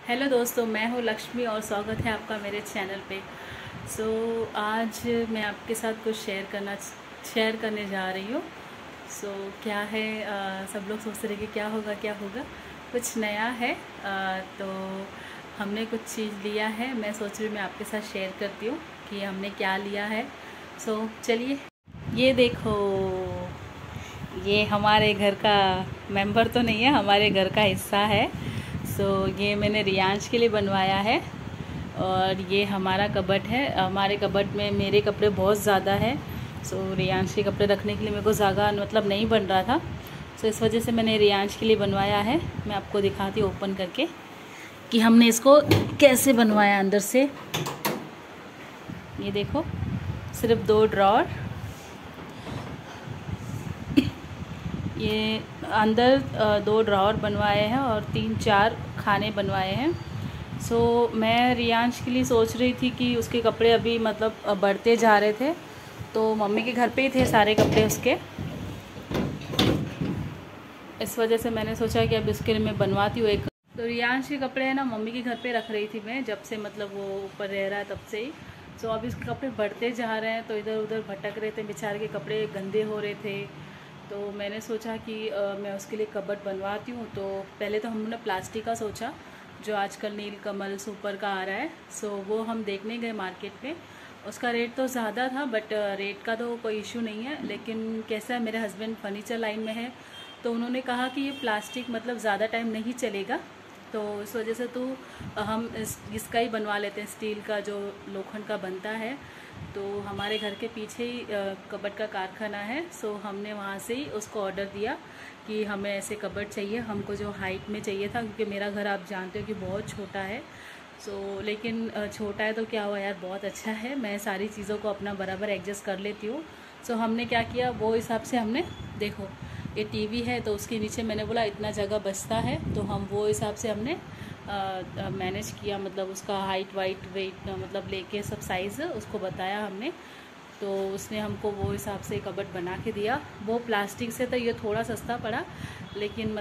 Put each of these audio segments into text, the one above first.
Hello दोस्तों, मैं हूँ लक्ष्मी और स्वागत है आपका मेरे चैनल पे। आज मैं आपके साथ कुछ शेयर करने जा रही हूँ। क्या है, सब लोग सोच रहे कि क्या होगा। कुछ नया है। तो हमने कुछ चीज़ लिया है। मैं सोच रही हूँ मैं आपके साथ शेयर करती हूँ कि हमने क्या लिया है। चलिए, ये देखो, ये हमारे घर का मेंबर तो नहीं है, हमारे घर का हिस्सा है। ये मैंने रियांश के लिए बनवाया है। और ये हमारा कबर्ड है। हमारे कबर्ड में मेरे कपड़े बहुत ज़्यादा है। रियांश के कपड़े रखने के लिए मेरे को जगह नहीं बन रहा था। इस वजह से मैंने रियांश के लिए बनवाया है। मैं आपको दिखाती हूँ ओपन करके कि हमने इसको कैसे बनवाया अंदर से। ये देखो, सिर्फ 2 ड्रॉर, ये अंदर 2 ड्रॉर बनवाए हैं और 3-4 खाने बनवाए हैं। मैं रियांश के लिए सोच रही थी कि उसके कपड़े अभी बढ़ते जा रहे थे, तो मम्मी के घर पे ही थे सारे कपड़े उसके। इस वजह से मैंने सोचा कि अब इसके लिए मैं बनवाती हूँ एक। तो रियांश के कपड़े है ना, मम्मी के घर पे रख रही थी मैं, जब से वो ऊपर रह रहा है तब से ही। अब इसके कपड़े बढ़ते जा रहे हैं, तो इधर उधर भटक रहे थे, बेचारे के कपड़े गंदे हो रहे थे। तो मैंने सोचा कि मैं उसके लिए कबर्ड बनवाती हूँ। तो पहले तो हमने प्लास्टिक का सोचा, जो आजकल नीलकमल सुपर का आ रहा है। वो हम देखने गए मार्केट में। उसका रेट तो ज़्यादा था, बट रेट का तो कोई इशू नहीं है। लेकिन कैसा है, मेरे हस्बैंड फर्नीचर लाइन में है, तो उन्होंने कहा कि ये प्लास्टिक ज़्यादा टाइम नहीं चलेगा, तो इस वजह से हम इसका ही बनवा लेते हैं, स्टील का जो लोखंड का बनता है। तो हमारे घर के पीछे ही कबर्ड का कारखाना है। हमने वहाँ से ही उसको ऑर्डर दिया कि हमें ऐसे कबर्ड चाहिए, हमको जो हाइट में चाहिए था, क्योंकि मेरा घर आप जानते हो कि बहुत छोटा है। लेकिन छोटा है तो क्या हुआ यार, बहुत अच्छा है, मैं सारी चीज़ों को अपना बराबर एडजस्ट कर लेती हूँ। हमने क्या किया, वो हिसाब से हमने, देखो ये टीवी है, तो उसके नीचे मैंने बोला इतना जगह बचता है, तो हम वो हिसाब से हमने मैनेज किया। उसका हाइट वाइट वेट लेके सब साइज़ उसको बताया हमने, तो उसने हमको वो हिसाब से कबर्ड बना के दिया। वो प्लास्टिक से तो ये थोड़ा सस्ता पड़ा, लेकिन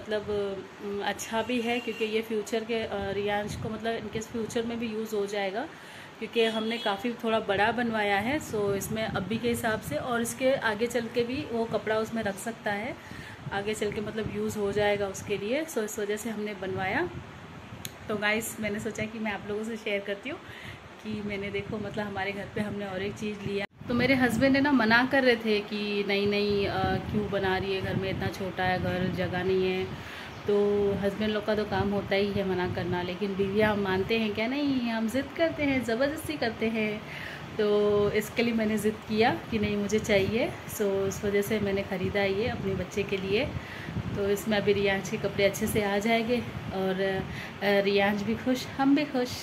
अच्छा भी है, क्योंकि ये फ्यूचर के रियांश को इनके फ्यूचर में भी यूज़ हो जाएगा, क्योंकि हमने काफ़ी थोड़ा बड़ा बनवाया है। इसमें अभी के हिसाब से, और इसके आगे चल के भी वो कपड़ा उसमें रख सकता है, आगे चल के यूज़ हो जाएगा उसके लिए। इस वजह से हमने बनवाया। तो गाइस, मैंने सोचा कि मैं आप लोगों से शेयर करती हूँ कि मैंने देखो हमारे घर पे हमने और एक चीज़ लिया। तो मेरे हस्बैंड है ना, मना कर रहे थे कि नहीं क्यों बना रही है, घर में इतना छोटा है घर, जगह नहीं है। तो हस्बैंड लोग का तो काम होता ही है मना करना, लेकिन बीवियाँ हम मानते हैं क्या? नहीं, हम ज़िद करते हैं, ज़बरदस्ती करते हैं। तो इसके लिए मैंने ज़िद किया कि नहीं मुझे चाहिए। इस वजह से मैंने ख़रीदा ये अपने बच्चे के लिए। तो इसमें अभी रियांश के कपड़े अच्छे से आ जाएंगे, और रियांश भी खुश, हम भी खुश।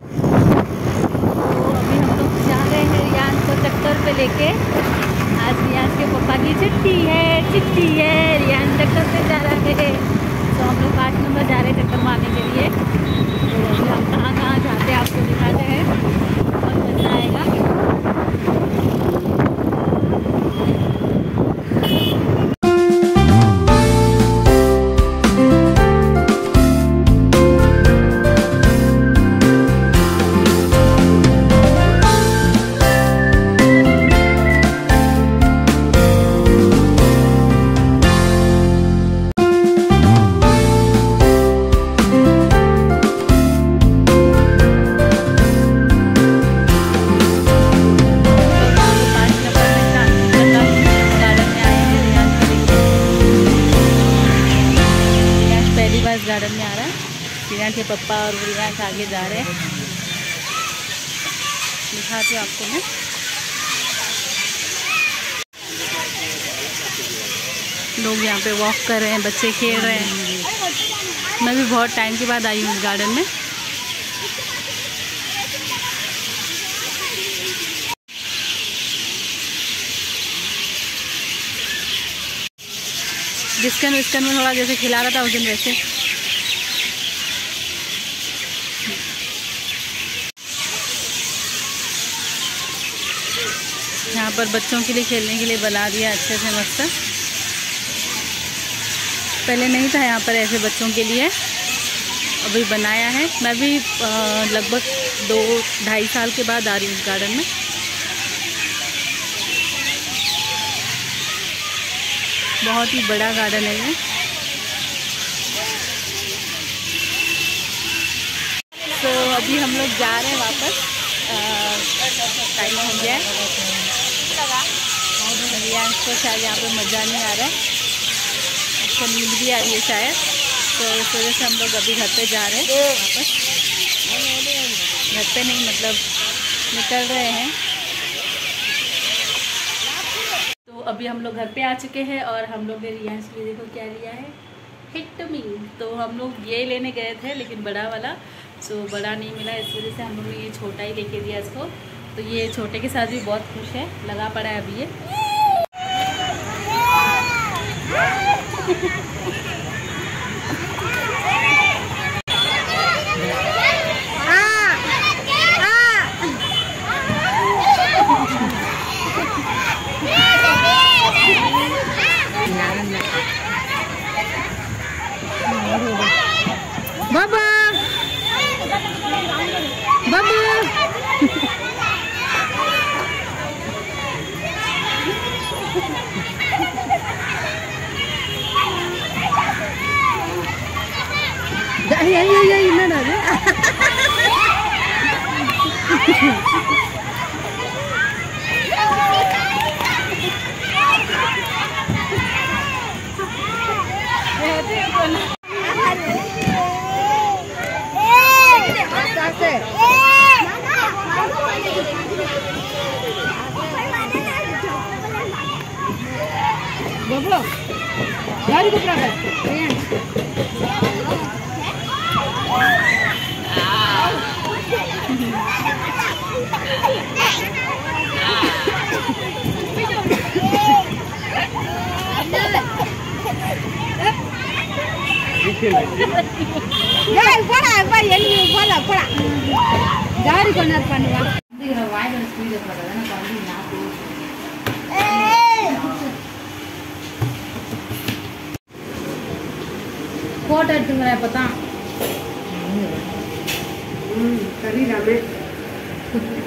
तो अभी हम लोग जा रहे हैं रियांश को चक्कर पे लेके। आज रियांश के पापा की छुट्टी है, रियांश चक्कर पे जा रहे हैं। तो हम लोग 5 नंबर जा रहे हैं चक्कर मारने के लिए। तो अभी हम कहाँ जाते हैं आपको दिखाते हैं, बहुत मज़ा आएगा। गार्डन में आ रहा है, रियांश के पापा और रियांश आगे जा रहे हैं। दिखाती हूँ आपको मैं। लोग यहाँ पे वॉक कर रहे हैं, बच्चे खेल रहे हैं। मैं भी बहुत टाइम के बाद आई हूँ इस गार्डन में। जिसकन में थोड़ा जैसे खिला रहा था उस दिन, वैसे यहाँ पर बच्चों के लिए खेलने के लिए बना दिया अच्छे से मस्त। पहले नहीं था यहाँ पर ऐसे बच्चों के लिए, अभी बनाया है। मैं भी लगभग 2-2.5 साल के बाद आ रही हूँ इस गार्डन में। बहुत ही बड़ा गार्डन है ये। तो अभी हम लोग जा रहे हैं वापस, टाइम हो गया है। रियांश को शायद यहाँ पे मज़ा नहीं आ रहा है, उसको नींद भी आ रही है शायद, तो इस वजह से हम लोग अभी घर पे जा रहे हैं वापस। घर पे नहीं, मतलब निकल रहे हैं। तो अभी हम लोग घर पे आ चुके हैं और हम लोग ने रियांश के लिए देखो क्या लिया है, हिट मी। तो हम लोग ये लेने गए थे लेकिन बड़ा वाला, सो बड़ा नहीं मिला, इस वजह से हम लोग ने ये छोटा ही लेके दिया इसको। तो ये छोटे के साथ भी बहुत खुश है, लगा पड़ा है अभी ये। बाबा बाबा गाड़ी को गाड़ी को फोटो எடுத்துங்கற பார்த்தா கறி ராமே